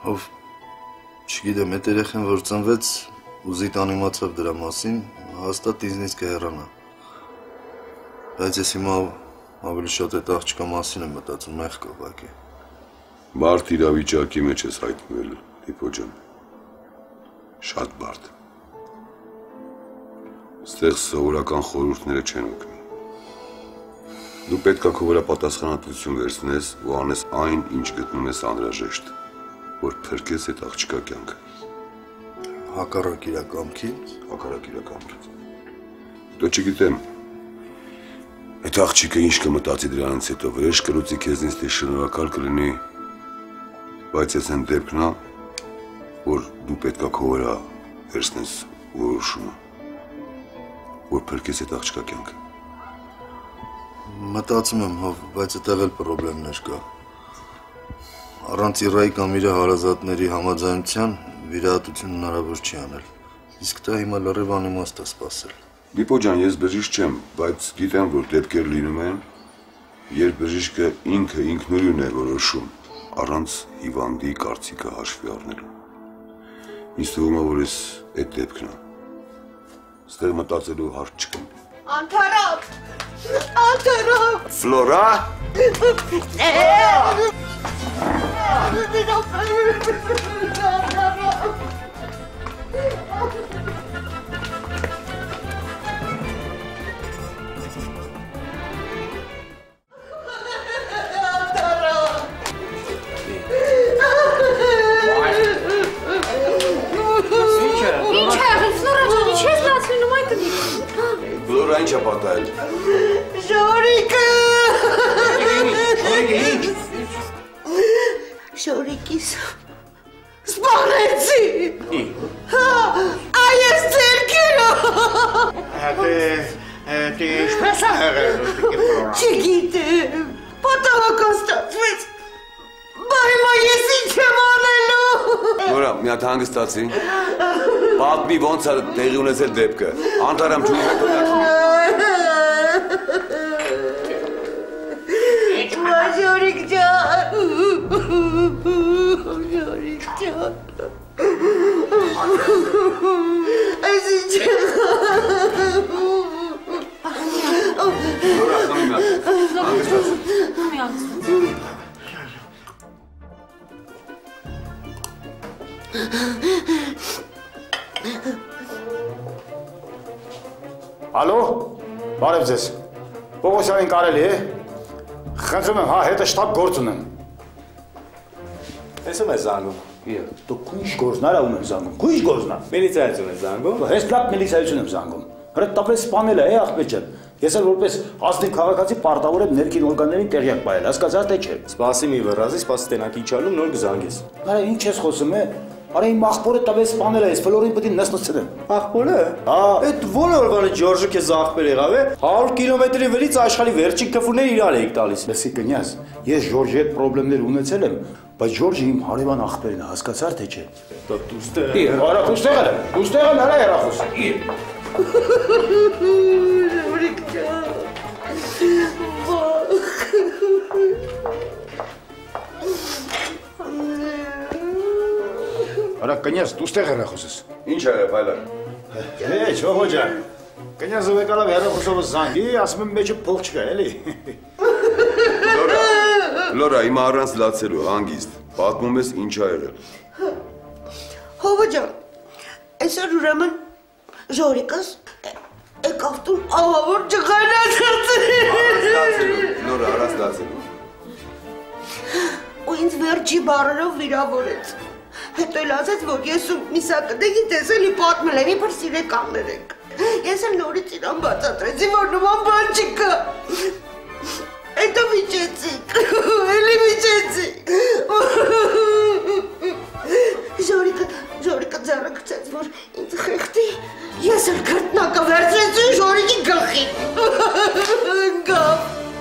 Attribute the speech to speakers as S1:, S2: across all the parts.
S1: Ով չգիտեմ, այդ երեխան որ ծնվեց, ուզիտան իմացավ դրա մասին, հաստատ ինձնից կհեռանա։ Բայց ես հիմա ավելի շատ այդ աղջկա մասին եմ մտածում, մեղք ուղղակի։
S2: Բարդ իրավիճակի մեջ ես հայտնվել, Լիպո ջան։ Շատ բարդ։ Ստեղ սովորական խորհուրդները չեն օգնի։ Դու պետք է քո վրա պատասխանատվություն վերցնես ու անես այն, ինչ գտնում ես անհրաժեշտ, որ փրկես այդ աղջկա կյանքը։
S1: Հակառակ իր կամքի։
S2: Հակառակ իր կամքի։ Դու չգիտեմ, այդ աղջիկը ինչ կմտածի դրանից հետո, վրեժ կլուծի քեզնից թե շնորհակալ կլինի, բայց ես այն դեպքն է, որ դու պետք է քո վրա վերցնես որոշումը, որ փրկես այդ աղջկա կյանքը։
S1: Մտածում եմ, բայց այդտեղ էլ պրոբլեմներ կա։ Առանց Իրայի կամ իր հարազատների համաձայնության վիրահատություն հնարավոր չի անել։ Իսկ դա հիմա լրիվ անիմաստ է սպասել։
S2: Լիպո ջան, ես բժիշկ չեմ, բայց գիտեմ, որ դեպքեր լինում են, երբ բժիշկը ինքը ինքնուրույն է որոշում, առանց հիվանդի կարծիքը հաշվի առնելու։ Ինձ թվում է, որ ես այդ դեպքն է։ Ստեղ մտածելու հարց չկա։
S3: Անթարավ! Անթարավ!
S2: Ֆլորա։ Ֆլորա ինչ է պատահել։
S3: Ժորիկը։ Ժորիկիս սպանեցի։ Այս ձերքերով։
S4: Դե ինչպես է եղել Ֆլորա։
S3: Չգիտեմ, պատահական ստացվեց։ Բայց ես ինչ եմ անելու։
S2: Ֆլորա, մի հատ հանգստացի։ Պատմի ոնց է տեղի ունեցել դեպքը։ Անտարամ ջուրը կողմնակի։
S3: Ժորիկ ջան։ Ժորիկ ջան։ Այս ինչ է։
S2: Ֆլորա, խմի մի հատ։ Հանգստացի։
S5: Խմի հանգստացի։
S4: Ալո, բարև ձեզ, Պողոսյանին կարելի է, խնդրում եմ, հա, հետը շտապ գործ ունեմ։
S6: Տեսում ես զանգում։
S4: Դու քույշ գործնարա ունեմ զանգում, քույշ գործնա։
S6: Միլիցիայություն ես զանգում։
S4: Հենց լավ միլիցիայություն եմ զանգում, հրետապրես սպանել է, աղբետ ջան։ Ես էլ որպես ազնիվ քաղաքացի պարտավոր եմ ներքին օրգաններին տեղյակ պահել, հասկացա թե չէ։
S6: Սպասի մի վռազի, սպասի տենակի իջալում, նոր կզանգես։
S4: Արա ինչ ես խոսում է։ Արա իմ աղբորը տավես սպանել է, ես Ֆլորին պետք է նստացնեմ։
S6: Աղբորը։
S4: Հա։
S6: Այդ ո՞ր օրվանը Ջորջը քեզ աղբեր եղավ է։ 100 կիլոմետրի վրից աշխարհի վերջին քֆուրները իրար էիք տալիս։
S4: Լսի կնյազ, ես Ջորջի հետ խնդիրներ ունեցել եմ, բայց Ջորջը իմ հարևան աղբերն է, հասկացար թե չէ։
S6: Դա դու ստեղ։
S4: Արա դուստեղ եմ հələ երախոս։
S3: Ժորիկ ջան։
S4: Արա կնյազ, դուստեղ երախոսս։
S2: Ինչ է բայլակ։
S4: Չէ, ողո ջան։ Կնյազը եկալավ երախոսովը զանգի, ասում եմ մեջը փող չկա, էլի։
S2: Ֆլորա, հիմա առանց լացելու, հանգիստ, պատմում ես ինչ ա եղել։
S3: Հովո ջան, այսօր ուրեմն Ժորիկս եկավ տուն ահավոր ջղայնած
S2: Ֆլորա, առանց լացելու։
S3: ու ինձ վերջի բառերով վիրավորեց։ Հետո էլ ասաց, որ ես ու Միսակդեգի տեսելի պատմել եմ, իբր սիրեկաններ ենք։ Ես էլ նորից իրան բացատրեցի, որ նման բան չկա։ Հետո վիճեցիք, էլի վիճեցիք։ Ժորիկը ձեռը գցեց, որ ինձ խեղդի, ես էլ քրտնակը վերցրեցի Ժորիկի գլխին։ Ընկավ։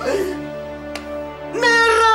S3: Մեռա։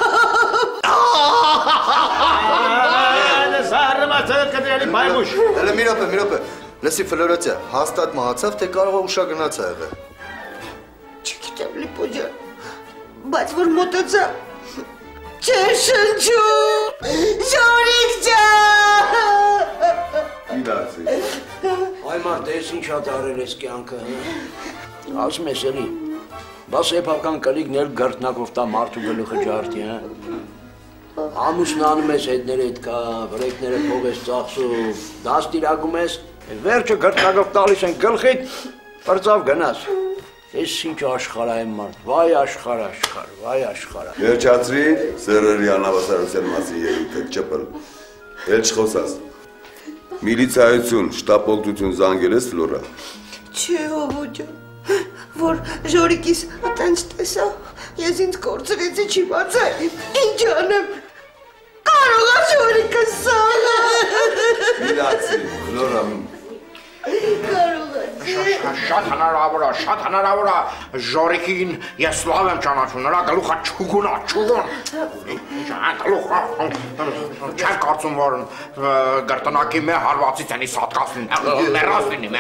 S1: Հələ մի րոպե, լսի Ֆլորացիա, հաստատ մահացավ, թե կարող է ուշագնաց ա եղել։
S3: Չգիտեմ Լիպո ջան, բայց որ մոտեցա, չէր շնչում։ Ժորիկ ջան։
S2: Իլացի։
S5: Այ մարդ, ես ինչ հատ արել ես կյանքը, ասում ես էլի, բա սեփական կլիքներ գրտնակով տա մարդու գլուխը ջարդի, ամուսնանում ես հետները հետ կա, վրեկները փող ես ծախսում, դաստիրակում ես, վերջը գրտնակով տալիս են գլխիդ, պրծավ գնաս։ Ես ինչ աշխարհ եմ մարդ, վայ աշխարհ, վայ աշխարհ։
S2: Վերջացրի սերերի անհավասարության մասին երևույթը ճպլ։ Էլ չխոսաս։ Միլիցիայություն, շտապօգնություն զանգել ես Ֆլորա։
S3: Չէ, ովո ջան, որ Ժորիկիս այտենց տեսա, ես ինձ կորցրեցի չի բացա, ինչ անեմ, կարող է Ժորիկը սաղը։
S2: Իլացի, Ֆլորա։
S3: Կարող է։
S7: Շատ հնարավոր է, Ժորիկին ես լավ եմ ճանաչում, նրա գլուխը չուգուն է, չուգուն։ Գլուխը, չեմ կարծում, որ գրտնակի մեր հարվածից են իսատկասին, մեռած լինի։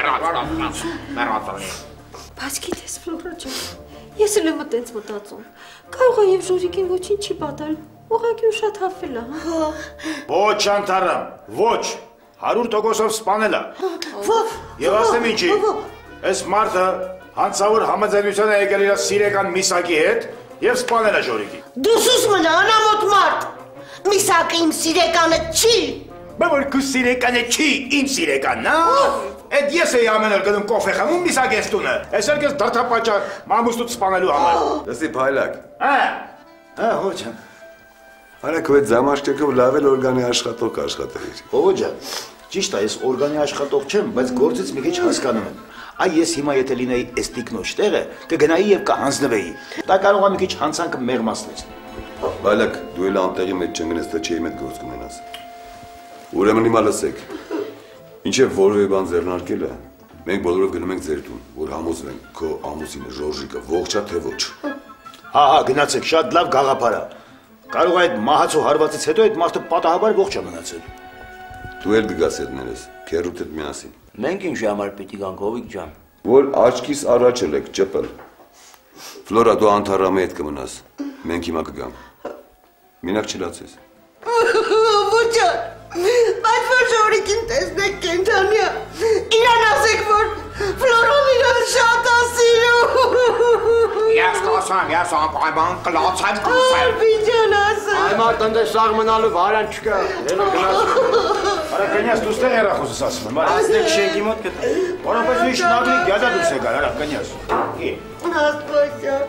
S8: Բայց գիտես, Ֆլորա ջան, ես էլ եմ այտենց մտածում, կարող է և Ժորիկին ոչինչ չի պատահել, ուղղակի ուշաթափվել է, հա։
S4: Ոչ, Անտարամ, ոչ, 100%-ով սպանել է։ Եվ ասեմ ինչի, այս մարդը հանցավոր համաձայնության է եկել իր սիրեկան Միսակի հետ և սպանել է Ժորիկին։
S3: Դու սուս մնա, անամոտ մարդ, Միսակը իմ սիրեկանը չի։
S4: Բա որ քո սիրեկանը չի, իմ սիրեկանն է։ Այդ ես էի ամեն օր գնում կոֆե խմում Միսակի այս տունը։ Այսօր ես դրդապատճառ մամուստուց սպանելու համար։
S2: Լսի փայլակ։
S4: Ոչ։
S2: Արա քո այդ զամաշկեքով լավ էլ օրգանի աշխատող աշխատել։
S4: Ովո ջան, ճիշտ է, ես օրգանի աշխատող չեմ, բայց գործից մի քիչ հասկանում եմ։ Այ ես հիմա եթե լինեի այս տիկնոջ տեղը, կգնայի եւ կհանձնվեի։ Դա կարող է մի քիչ հանցանքը մեղմացնել։
S2: Փայլակ, դու էլ անտեղի մեջ չընկնես, թե չէի մեծ գործ կունենաս։ Ուրեմն հիմա լսեք։ Ինչեւ որևէ բան ձեռնարկելը, մենք բոլորով գնում ենք ձեր տուն, որ համոզվենք քո ամուսինը Ժորժիկը ողջ է թե ոչ։
S4: Հա, գնացեք, շատ լավ գաղափար է։ Կարող է այդ մահացու հարվածից հետո այդ մարդը պատահաբար ողջ է մնացել։
S2: Դու էլ կգաս հետներս, քերուդ հետ միասին։
S5: Մենք ինչի համար պիտի գանք, Հովիկ ջան։
S2: Որ աչքիս առաջ ելեք, ճպլ։ Ֆլորա, դու Անտարամի հետ կմնաս, մենք հիմա կգանք։ Մենակ չլացես։
S3: Ովո ջան, բայց որ Ժորիկին տեսնեք կենդանի է, իրան ասեք, որ Ֆլորան իրան շատ է սիրում։
S7: Ես կասեմ, ես անպայման կլացեմ կասեմ։
S3: Արբի ջան ասեմ։
S5: Այ մարդ ընդ սաղ մնալու վարան չկա։
S4: Արա կնյաս դու ստեղ երախոսս ասում եմ, արա։
S6: Ասնեք շենքի մոտ կտա։
S4: Որովհետև ինչ նագլի գյադա դուրս եկար, արա կնյաս։
S3: Աստված ջան։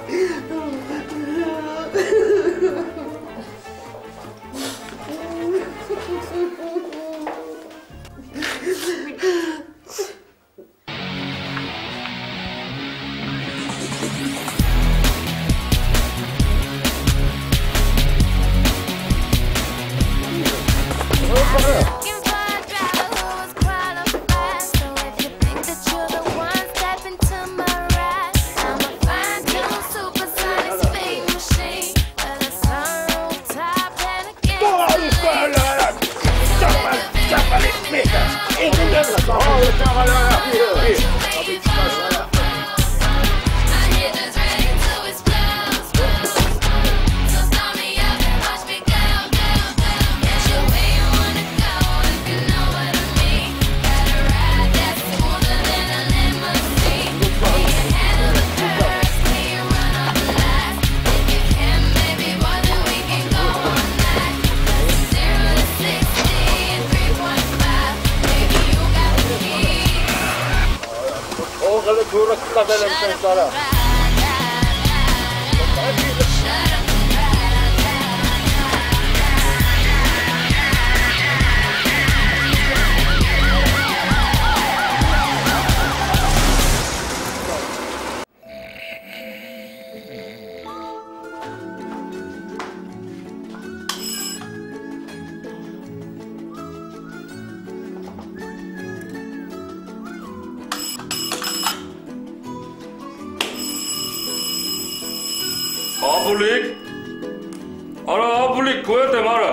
S9: Ապուլիկ, արա ապուլիկ, քո հետ եմ արա։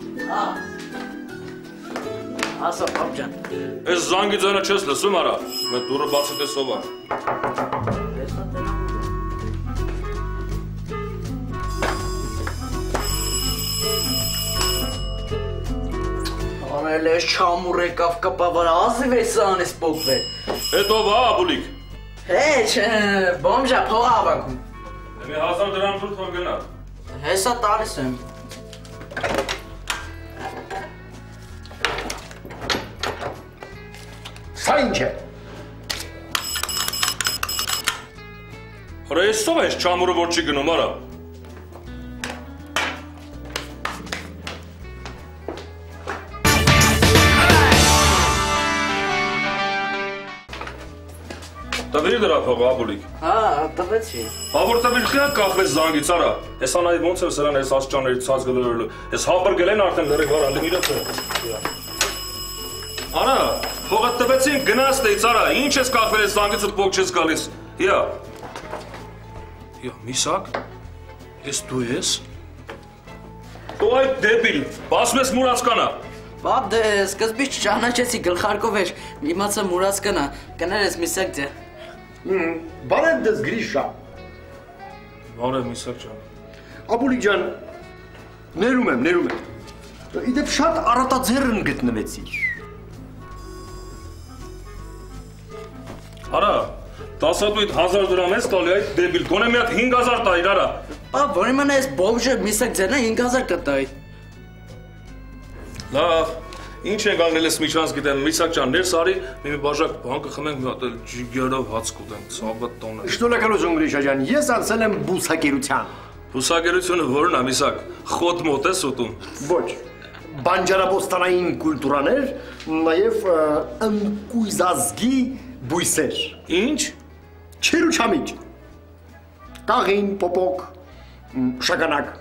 S5: Ասա պապ ջան։
S9: Այս զանգի ձայնը չես լսում արա, մեր դուրը բացի տեսով ա։
S10: Էլե չամուր եկավ կապավարա ազիվ է սան էս պոկվել։
S9: Հետո վա աբուլիկ։
S10: Հեչ, բոմժա փողա ավակում։
S9: Մի 1000 դրամ դուր թող գնա։
S10: Հեսա տալիս եմ։
S7: Սա ինչ է։
S9: Հորա ես սով ես չամուրը որ չի գնում, արա։ Տվիր դրա փողը, աբուլիկ։
S10: Հա, տվեցի։
S9: Ավոր տվիր խիակ կախվես զանգից, արա։ Ես անայի ոնց էր սրան ես ասճաների ցած գլորելու։ Ես հաբրգել են արդեն լրիվ արա, դե իրաց է։ Արա, փողը տվեցին գնաց դեից, արա, ինչ ես կախվել ես զանգից ու փող չես գալիս։ Իա։ Իա, Միսակ, ես դու ես։ Դու այդ դեպիլ, ասում ես մուրացկանա։
S10: Բաբ դե սկզբից չճանաչեցի գլխարկով էր, իմացա մուրացկանա, կներես Միսակ ձե։
S7: Բարև դες Գրիշա։
S9: Բարև Միսակ ջան։
S7: Աբուլիկ ջան, ներում եմ։ Իդեպ շատ արատաձեռն գտնվեցի։
S9: Արա, 10,000 դրամ ես տալի այդ դեբիլ, գոնե մի հատ 5000 տայր, արա։
S10: Բաբ, որ իմանա ես բոմժը Միսակ ձենը 5000 կտայի։
S9: Լավ, ինչ ենք անգնել ես միջանց գիտեմ, Միսակ ջան, ներս արի, մի բաժակ բան կխմենք, մի հատ էլ ջիգերով հաց կուտենք, ցավը տոնը։
S7: Что լակալոզում Գրիշա ջան, ես անցել եմ բուսակերության։
S9: Բուսակերությունը որն է, Միսակ, խոտ մոտ ես ուտում։
S7: Ոչ, բանջարաբոստանային կուլտուրաներ, նաև ընկույզազգի բույսեր։
S9: Ինչ։
S7: Չերուչամիջ։ Կաղին, պոպոկ, շագանակ։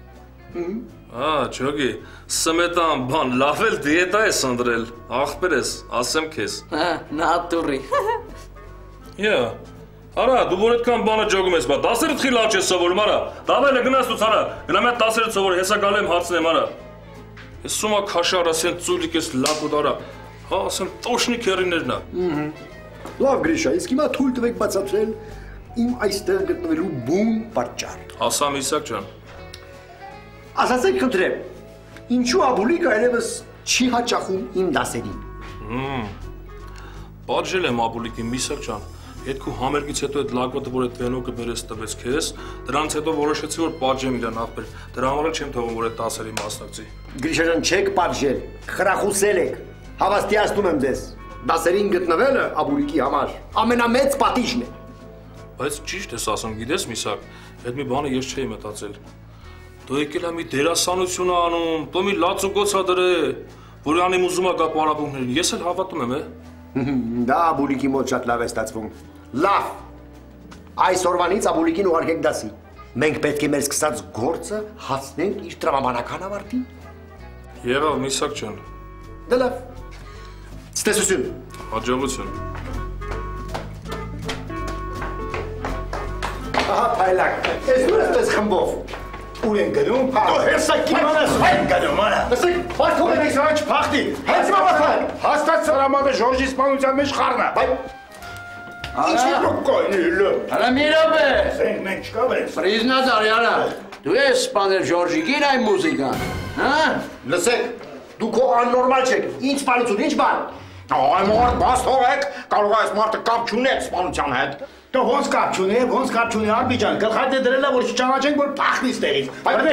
S9: Ջոգի, սմետան բան, լավ էլ դիետա ես ընդրել, աղբեր ես, ասեմ քեզ։
S10: Հա, նատուրի։
S9: Իա, արա, դու որ այդքան բանը ջոգում ես, բա 10-րդ խի լավ չես սովորում, արա։ Դավելը գնաս դու ցարա, գնամ այդ 10-րդ սովոր, հեսա գալու եմ հարցնեմ, արա։ Ես սումա քաշար, ասեն ծուլիկ ես լակուտ, արա։ Հա, ասեմ տոշնի քերիներն է։
S7: Լավ Գրիշա, իսկ հիմա թույլ տվեք բացատրել իմ այստեղ գտնվելու բուն պատճառ։
S9: Ասա Միսակ ջան։
S7: Ասացեք խնդրեմ, ինչու Աբուլիկը այլևս չի հաճախում իմ դասերին։
S9: Պատժել եմ Աբուլիկի Միսակ ջան, հետքու համերգից հետո այդ լակոտը, որ այդ վենոկը բերես տվեց քեզ, դրանից հետո որոշեցի, որ պատժեմ իրան ախպեր, դրա համար չեմ թողում, որ այդ դասերի մասնակցի։
S7: Գրիշա ջան, չեք պատժել, խրախուսել եք, հավաստիացնում եմ ձեզ, դասերին գտնվելը Աբուլիկի համար ամենամեծ պատիժն է։
S9: Բայց ճիշտ ես ասում, գիտես Միսակ, այդ մի բանը ես չէի մտածել։ Դու եկել եմ մի դերասանություն անում, դու մի լացուկոցա դրե, որ անում ուզում ա գա պարապումներին, ես էլ հավատում եմ,
S7: Դա Աբուլիկի մոտ շատ լավ է ստացվում։ Լավ, այսօրվանից Աբուլիկին ուղարկեք դասի, մենք պետք է մեր սկսած գործը հասնենք իր տրամաբանական ավարտին։
S9: Եղավ Միսակ ջան։
S7: Դե լավ, ցտեսություն։
S9: Հաջողություն։
S7: Ահա փայլակ, ես դու ես խմբով։ Ուր են գնում, դու հեսա կիմանաս այն գնում, արա։ Լսեք, բարթում եք իրանչ փախտի։ Հենց մամական։
S4: Հաստատ սրամատը Ժորժի սպանության մեջ խառնա։ Ինչ ռոկոյնիլը։
S5: Արա մի րոպե։
S4: Զենք մենք չկա վրես։
S5: Պրիզնադար, արա։ Դու ես սպանել Ժորժիկին այն մուզիկան, հա։
S7: Լսեք, դու քո աննորմալ չեք։ Ինչ սպանություն, ինչ բան։
S4: Այ մարդ բաց թողեք, կարող է այս մարդը կապ չուներ սպանության հետ։ Դու ոնց կապ չունի, Արբիջան, գլխատե դրել է, որ չճանաչենք, որ փախնի ստեղից։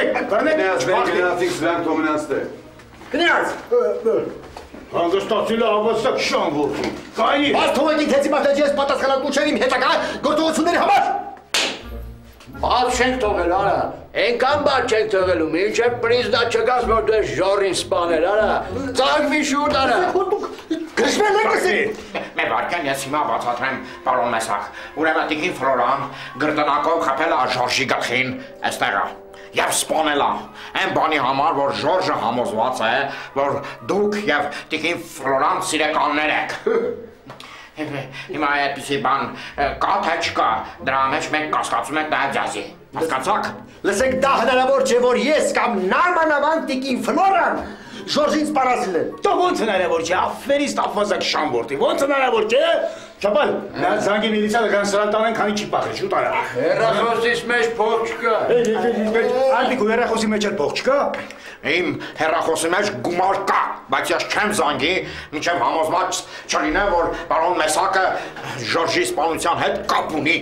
S7: Գնաց։
S4: Հանգստացիլը հավաստակ շան որդի։ Կայի։
S7: Բաց թողեք ինձ հեցի մարդը ես պատասխանատու չեմ իմ հետագա գործողությունների համար։
S5: Բաց չենք թողել, արա։ Ենքան բաց չենք թողելու, մինչև պրիզնա չգաս, որ դու ես Ժորին սպանել, արա։ Ծաղվի շուտ, արա։
S7: Գրշվել եք ասեք։
S4: Մեր վարկան ես հիմա բացատրեմ, պարոն Մեսախ։ Ուրեմն տիկին Ֆլորան գրտնակով խփել է Ժորժի գլխին, այստեղ է։ Եվ սպանել է։ Այն բանի համար, որ Ժորժը համոզված է, որ դուք եւ տիկին Ֆլորան սիրեկաններ եք։ Հիմա այդպիսի բան կա թե չկա, դրա մեջ մենք կասկածում ենք նաև ջազի։ Հասկացաք։
S7: Լսեք, դա հնարավոր չէ, որ ես կամ նարմանավանդ տիկին Ֆլորան Ժորժին սպանասիլ են։
S4: Դու ոնց հնարավոր չէ, աֆերիստ ապվազակ շան որդի, ոնց հնարավոր չէ։ Չապալ, նա զանգի միլիցիա կան սրան տանեն, քանի չի պախել, շուտ արա։
S5: Հեռախոսից մեջ փող չկա։
S4: Ալբի քո հեռախոսի մեջ էլ փող չկա։
S7: Իմ հեռախոսի մեջ գումար կա, բայց ես չեմ զանգի, մինչև համոզված չլինե, որ պարոն Մեսակը Ժորժի սպանության հետ կապ ունի։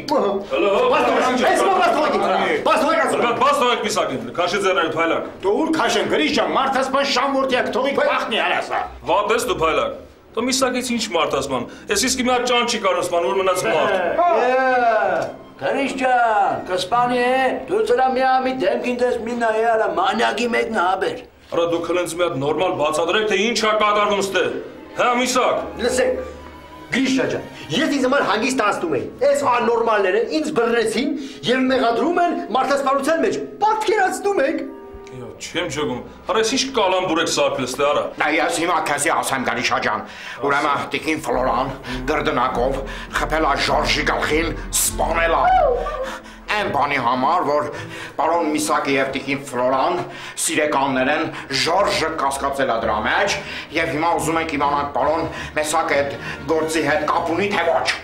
S9: Բաստոյեք Միսակին, քաշի ձեռները փայլակ։
S4: Դու ուր քաշեմ, գրիշ ջան, մարդասպան շամորտյակ, թողի փախնի արասա։
S9: Վատես դու փայլակ։ Դու Միսակից ինչ մարդասպան։ Ես իսկ մի հատ ճան չի կարող սպան, որ մնաց մարդ։
S5: Քրիշչյան, կսպանի է, դու ծրա մի դեմքին դες մի նայ արա մանյակի մեկն հաբեր։
S9: Արա դու քնենց մի հատ նորմալ բացատրեք, թե ինչ է կատարվում ստե։ Հա Միսակ։
S11: Լսեք, Գրիշա ջան, ես ինձ համար հանգստացնում եի։ Այս աննորմալները ինձ բռնեցին եւ մեղադրում են մարդասպանության մեջ։ Պատկերացնում եք։
S9: Չեմ ճոգում։ Արա ես ինչ կալամբուր եք սարքել ստե արա։
S7: Ես հիմա քեզի ասեմ Գրիշա ջան, ուրեմն տիկին Ֆլորան գրդնակով խփել է Ժորժի գլխին, սպանել է։ Այն բանի համար, որ պարոն Միսակը եւ տիկին Ֆլորան սիրեկաններ են, Ժորժը կասկածել է դրա մեջ եւ հիմա ուզում ենք իմանալ պարոն Մեսակը այդ գործի հետ կապ ունի թե ոչ։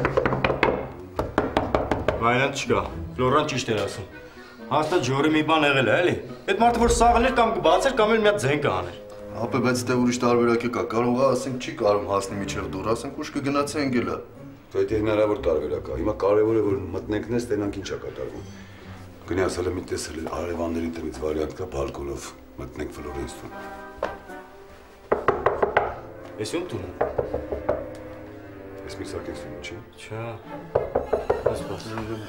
S6: Վայրան չկա, Ֆլորան ճիշտ էր ասում։ Հաստատ Ժորի մի բան եղել է, էլի։ Այդ մարդը որ սաղել էր կամ կբացեր կամ էլ մի հատ ձեն կաներ։
S1: Ապա բայց դե ուրիշ տարբերակ կա, կարող է ասենք չի կարող հասնի միջև դուր, ասենք ուշ կգնացեն գելա։
S2: Դա հնարավոր տարբերակ է։ Հիմա կարևորը որ մտնենք նես տենանք ինչ է կատարվում։ Գնաս հələ մի տեսել արևանների տնից վարիանտ կա բալկոնով մտնենք Ֆլորենս տուն։
S6: Էս ում տունը։
S2: Էս Միսակից տունը չի։
S6: Չա։ Ես բասնում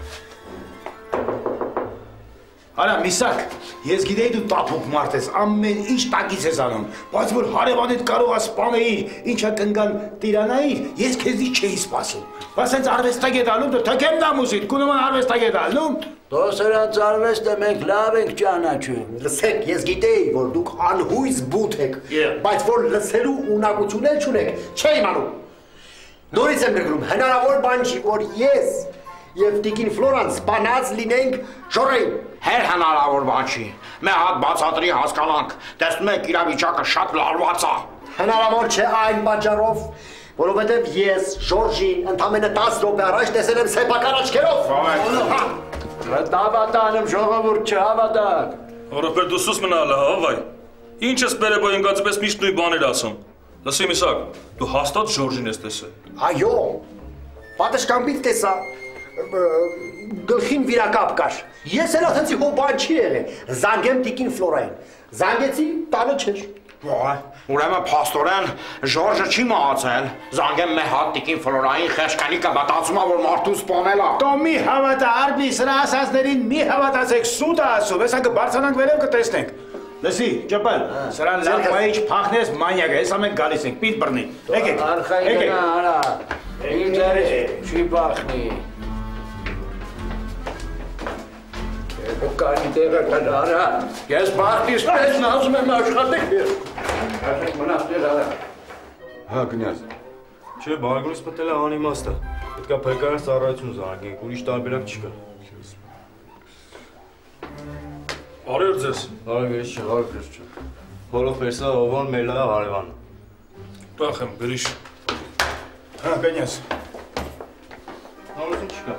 S4: Արա Միսակ, ես գիտեի դու տափուկ մարդ ես, ամեն ինչ տակից ես անում, բայց որ հարևանդ կարող է սպանեիր, ինչա կնգան տիրանայիր, ես քեզի չէի սպասում։ Բայց հենց արվեստագետ ալում, դու թքեմ դամուսիդ, կունոման արվեստագետ ալում։
S5: Դու սրանց արվեստը մենք լավ ենք ճանաչում։
S11: Լսեք, ես գիտեի, որ դուք անհույս բութ եք, բայց որ լսելու ունակություն էլ չունեք, չէ իմանում։ Նորից եմ գրգռում, հնարավոր բան չի, որ ես եւ տիկին Ֆլորան սպանած լինենք Ժորին։
S7: Հեր հնարավոր բան չի։ Մի հատ բացատրի հասկանանք։ Տեսնում եք իրավիճակը շատ լարված է։
S11: Հնարավոր չէ այն պատճառով, որովհետեւ ես Ժորժին ընդամենը 10 րոպե առաջ տեսել եմ սեփական աչքերով։
S5: Հավատանում ժողովուրդ չհավատակ։
S9: Որովհետեւ դու սուս մնալ հա վայ։ Ինչ ես բերեբոյ ընկածպես միշտ նույն բաներ ասում։ Լսի Միսակ, դու հաստատ Ժորժին ես տեսել։
S11: Այո։ Պատշգամբից տեսա։ Գլխին վիրակապ կար։ Ես էլ ասեցի հո բան չի եղել։ Զանգեմ տիկին Ֆլորային։ Զանգեցի, տանը չէր։
S7: Ուրեմն փաստորեն Ժորժը չի մահացել։ Զանգեմ մի հատ տիկին Ֆլորային խեղճանիկը մտածում է որ մարդու սպանել է։
S4: Դու մի հավատա, արբի սրա ասածներին մի հավատացեք, սուտ է ասում, հեսա կբարձրանանք վերև կտեսնենք։ Լսի, ճապալ, սրան լավ մայիչ փախնես մանյակ է, հեսա մենք գալիս ենք, պիտ բռնի։ Եկեք,
S5: եկեք։ Արա, ինձ չի փախնի։ Կանի տեղը կդարա, ես բախտիս պես նազում եմ աշխատեք ես։ Այսեք մնաստեր արա։
S2: Հա, կնյազ։
S6: Չէ, բարգոնից պտել է անիմաստ է։ Պետք է փրկարան ծառայություն զանգենք, ուրիշ տարբերակ չկա։
S9: Արիոր ձեզ։
S6: Արիորից չէ, արիորից չէ։ Բոլով պերսա ովան մելա հարևանը։
S9: Տախ եմ, գրիշ։
S4: Հա, կնյազ։
S6: Նորություն չկա։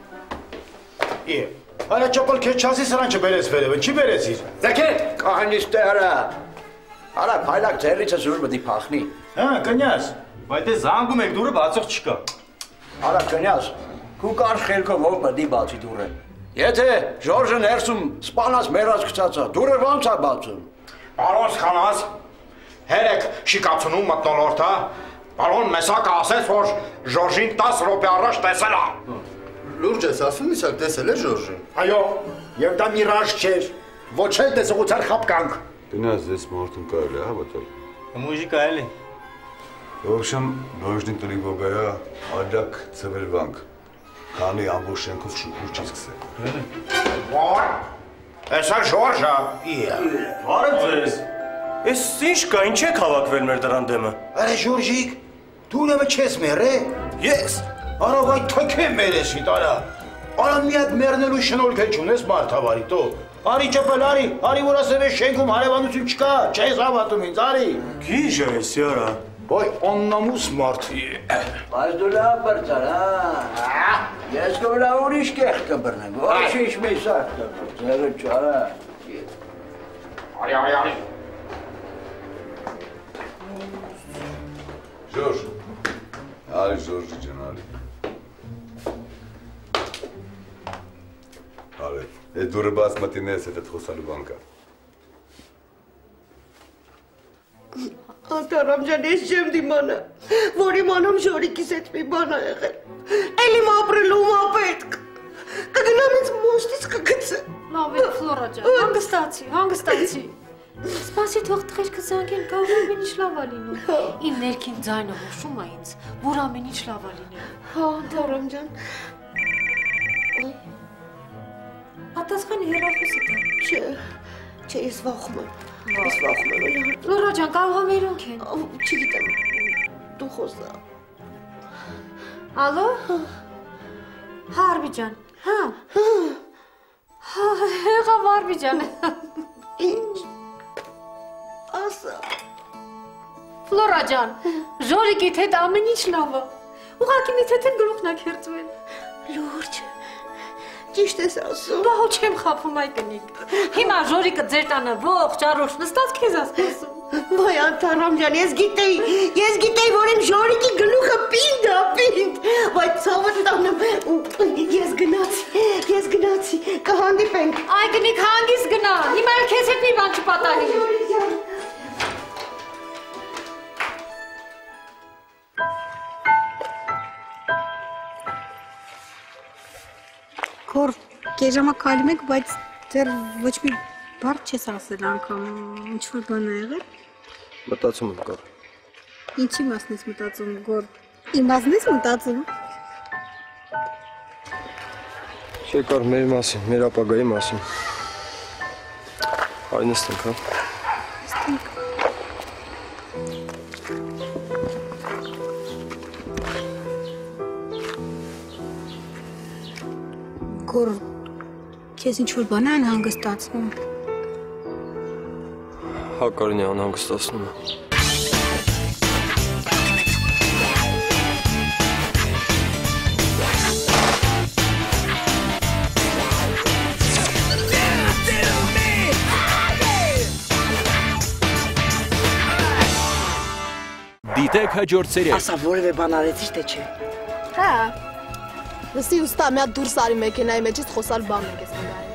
S4: Արա ճապալ քեզ չասի սրան չբերես վերևը, չի բերեցիր։
S5: Ձեքետ, կահանից տեղը։ Արա, փայլակ ձեռիցը զուր մտի փախնի։
S4: Հա, կնյազ։
S6: Բայց դե զանգում ենք դուրը բացող չկա։
S5: Արա, կնյազ, քու կար խելքով ով մտի բացի դուրը։ Եթե Ժորժը ներսում սպանած մեռած գցածա, դուրը ո՞նց է բացում։
S7: Պարոն Սխանաս, հերեք շիկացնում մտնոլորտը, պարոն Մեսակը ասեց, որ Ժորժին 10 րոպե առաջ տեսել է։
S1: Լուրջ ես ասում Միսակ տեսել է Ժորժին։
S11: Այո, եւ դա միրաժ չէր, ոչ էլ տեսողության խապկանք։
S2: Գնաս ես մարդուն կարելի է հավատալ։
S6: Մուժիկա էլի։
S2: В общем, должны тревогая, адак цеверванг. Քանի ամբողջ շենքով շուտ չի սկսել։
S7: Ո՞ր։ Էսա Ժորժը։
S6: Բարև ձեզ։ Էս ինչ կա, ինչ եք հավաքվել մեր դրան դեմը։
S4: Արա Ժորժիկ, դու ուրեմն չես մեռել։
S6: Ես։
S4: Արա վայ թքե մերեսի տարա։ Արա մի հատ մեռնելու շնորհք էլ չունես մարդավարի տո։ Արի ճապել, արի որ ասեմ ես շենքում հարևանություն չկա, չես հավատում ինձ, արի։
S6: Գիժ է սիարա։
S4: Վայ աննամուս մարդ։
S5: Բայց դու լավ բրծար, հա։ Ես կվրա ուրիշ կեղ կբրնեմ, ոչինչ մի սարդ կբր, ձերը չարա։
S7: Արի։
S2: Ժորժ, արի Ժորժի ջան, արի։ Արի, այդ դուրը բաց մտին ես հետ խոսալու բան կա։
S3: Անդարամ ջան, ես չեմ դիմանա, որ իմանամ Ժորիկիս հետ մի բան ա եղել։ Էլի ապրելու մա պետք։ Կգնամ ինձ մոստից կգցե։
S8: Լավ է, Ֆլորա ջան, հանգստացի։ Սպասի թող տղերքը զանգեն, կարող է ամեն ինչ լավ ա լինում։ Իմ ներքին ձայնը հուշում ա ինձ, որ ամեն ինչ լավ ա լինում։
S3: Հա, Անդարամ ջան։
S8: Պատասխանի հեռախոսը տա։
S3: Չէ, ես վախում եմ։ Ես վախում եմ։
S8: Ֆլորա ջան, կարող ա մերոնք են։
S3: Չգիտեմ, դու խոսա։
S8: Ալո։ Հա, Արբի ջան։ Հա։ Եղավ Արբի ջան։
S3: Ինչ։ Ասա։
S8: Ֆլորա ջան, Ժորիկիդ հետ ամեն ինչ լավ ա։ Ուղղակի մի թեթև գլուխն ա քերծվել։
S3: Լուրջ։ Ճիշտ ես ասում։
S8: Բա հո չեմ խաբում այ կնիկ։ Հիմա Ժորիկը ձեր տանը ողջ առողջ նստած քեզ ա սպասում։
S3: Ոայ Անդարամ ջան, ես գիտեի, որ իմ Ժորիկի գլուխը պինդ ա, պինդ։ Ոայ ցավը տանեմ։ Ես գնացի, կհանդիպենք։
S8: Այ կնիկ հանգիստ գնա։ Հիմա էլ քեզ հետ մի բան չպատահի։
S12: Կոր կեժամա քայլում եք, բայց դեռ ոչ մի բառ չես ասել անգամ, ինչ-որ բան ա եղել։
S6: Մտածում եմ կոր։
S12: Ինչի մասն ես մտածում, Գոր։ Իմ մասն ես մտածում։
S6: Չէ կար մեր մասին, մեր ապագայի մասին։ Այ նստենք, հա։
S12: Նստենք։ Գոր, քեզ ինչ-որ բան է անհանգստացնում։
S6: Հա կարին է անհանգստացնում է։
S13: Դիտեք հաջորդ սերիալ։
S10: Ասա որևէ բան արեցի թե չէ։
S12: Հա։ Լսի ուստա մի հատ դուրս արի մեքենայի մեջից խոսալ բան եք ես մգային։